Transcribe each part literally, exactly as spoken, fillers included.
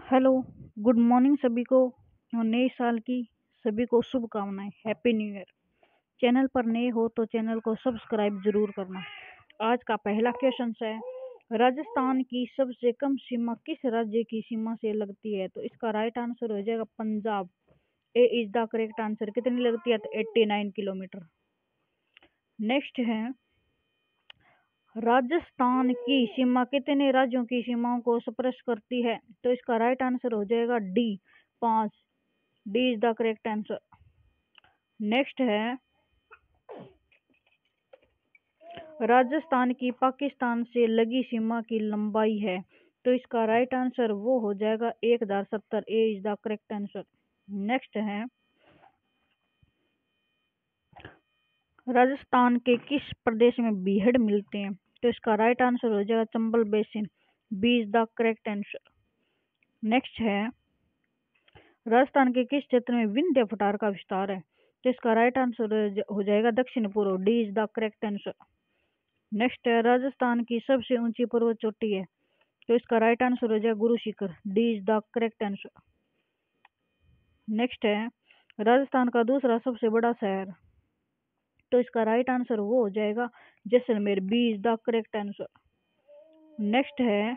Hello, good morning सभी को और नए साल की सभी को शुभकामनाएं। Happy new year. चैनल पर नए हो तो चैनल को सब्सक्राइब जरूर करना। आज का पहला क्वेश्चन है, राजस्थान की सबसे कम सीमा किस राज्य की सीमा से लगती है? तो इसका राइट आंसर हो जाएगा Punjab. A is the correct answer. कितनी लगती है? तो एट्टी नाइन किलोमीटर। नेक्स्ट है, राजस्थान की सीमा कितने राज्यों की सीमाओं को स्पर्श करती है? तो इसका राइट आंसर हो जाएगा डी, पांच। D is the correct answer. Next है, राजस्थान की पाकिस्तान से लगी सीमा की लंबाई है? तो इसका राइट आंसर वो हो जाएगा एक हजार सत्तर। A is the correct answer. Next है, राजस्थान के किस प्रदेश में बीहड़ मिलते हैं? तो इसका राइट आंसर हो जाएगा Chambal basin. B is the correct answer. Next है, राजस्थान के किस क्षेत्र में विंध्य पठार का विस्तार है? तो इसका राइट आंसर हो जाएगा दक्षिण पूर्व। D is the correct answer. Next है, राजस्थान की सबसे ऊंची पर्वत चोटी है? तो इसका राइट आंसर हो जाएगा Guru Shikhar. D is the correct answer. Next है, राजस्थान का दूसरा सबसे बड़ा शहर? तो इसका राइट आंसर वो हो जाएगा Jaisalmer. B is the correct answer. Next है,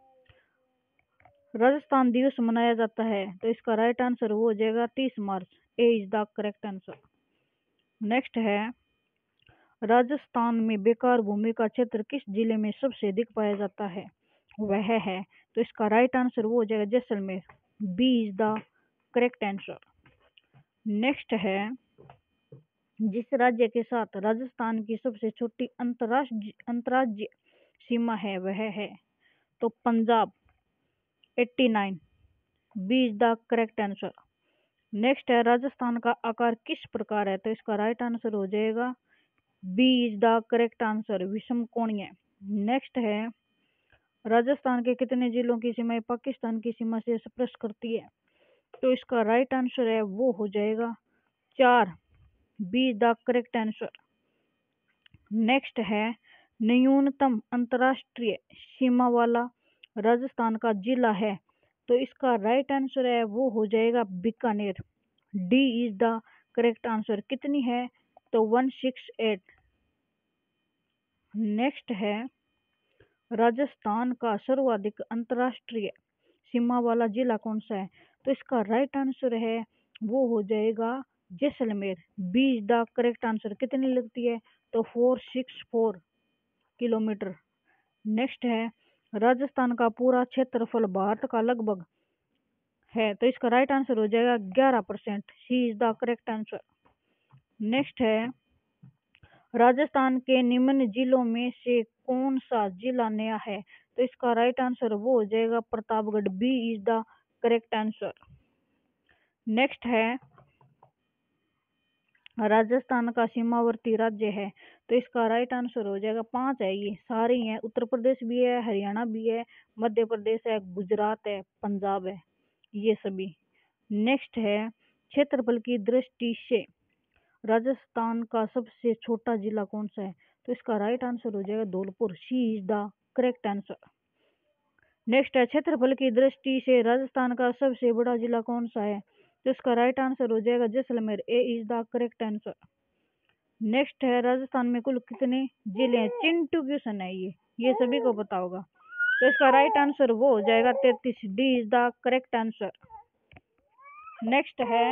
राजस्थान दिवस मनाया जाता है? तो इसका राइट आंसर वो हो जाएगा तीस मार्च। A is the correct answer. Next है, राजस्थान में बेकार भूमि का क्षेत्र किस जिले में सबसे अधिक पाया जाता है? वह है, तो इसका राइट आंसर वो हो जाएगा Jaisalmer. B is the correct answer. Next है, जिस राज्य के साथ राजस्थान की सबसे छोटी अंतरराष्ट्रीय अंतर्राज्यीय सीमा है वह है? तो Punjab, eighty nine. B is the correct answer. Next है, राजस्थान का आकार किस प्रकार है? तो इसका राइट आंसर हो जाएगा B is the correct answer, विषम कोणीय। नेक्स्ट है, राजस्थान के कितने जिलों की सीमाएं पाकिस्तान की सीमा से स्पर्श करती है? तो इसका राइट आंसर है वो हो जाएगा चार। B is the correct answer. Next है, न्यूनतम अंतरराष्ट्रीय सीमा वाला राजस्थान का जिला है? तो इसका राइट आंसर है वो हो जाएगा Bikaner. D is the correct answer. कितनी है? तो वन सिक्स एट। नेक्स्ट है, राजस्थान का सर्वाधिक अंतरराष्ट्रीय सीमा वाला जिला कौन सा है? तो इसका राइट आंसर है वो हो जाएगा Jaisalmer. B is the correct answer. कितनी लगती है? तो four six four kilometre. Next है, राजस्थान का पूरा क्षेत्रफल भारत का लगभग है? तो इसका राइट आंसर हो जाएगा ग्यारह percent. C is the correct answer. Next है, राजस्थान के निम्न जिलों में से कौन सा जिला नया है? तो इसका राइट आंसर वो हो जाएगा Pratapgarh. B is the correct answer. Next है, राजस्थान का सीमावर्ती राज्य है? तो इसका राइट आंसर हो जाएगा पांच है। ये सारे हैं, उत्तर प्रदेश भी है, हरियाणा भी है, मध्य प्रदेश है, गुजरात है, पंजाब है, ये सभी। नेक्स्ट है, क्षेत्रफल की दृष्टि से राजस्थान का सबसे छोटा जिला कौन सा है? तो इसका राइट आंसर हो जाएगा Dholpur. C is the correct answer. Next है, क्षेत्रफल की दृष्टि से राजस्थान का सबसे बड़ा जिला कौन सा है? तो इसका राइट आंसर हो जाएगा Jaisalmer. A is the correct answer. Next है, राजस्थान में कुल कितने जिले हैं? चिंटू क्वेश्चन है ये ये सभी को पता होगा। तो इसका राइट आंसर वो हो जाएगा तैतीस। D is the correct answer. Next है,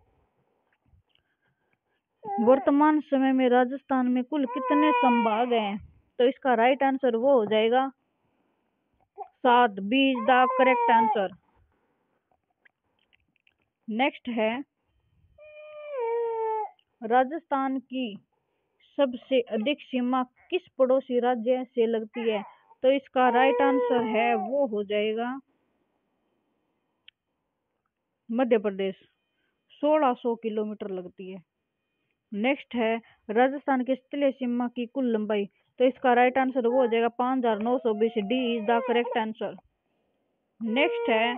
वर्तमान समय में राजस्थान में कुल कितने संभाग हैं? तो इसका राइट आंसर वो हो जाएगा सात। B is the correct answer. Next है, राजस्थान की सबसे अधिक सीमा किस पड़ोसी राज्य से लगती है? तो इसका राइट आंसर है वो हो जाएगा मध्य प्रदेश। सोलह सौ किलोमीटर लगती है। नेक्स्ट है, राजस्थान की स्थलीय सीमा की कुल लंबाई? तो इसका राइट आंसर वो हो जाएगा पाँच हजार नौ सौ बीस। D is the correct answer. Next है,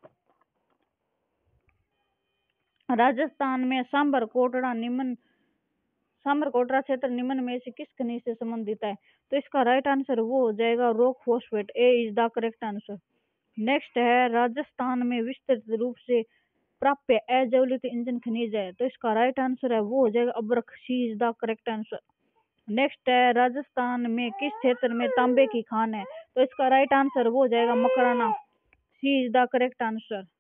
राजस्थान में सांबर कोटड़ा निम्न सांबर कोटड़ा क्षेत्र निम्न में से किस खनिज से संबंधित है? तो इसका राइट आंसर वो हो जाएगा rock phosphate. A is the correct answer. Next है राजस्थान में विस्तृत रूप से प्राप्य अजैविक ईंधन खनिज है, तो इसका राइट आंसर है वो हो जाएगा अब्रक। C is the correct answer. Next है राजस्थान में किस क्षेत्र में तांबे की खान है, तो इसका राइट आंसर वो हो जाएगा Makrana. C is the correct answer.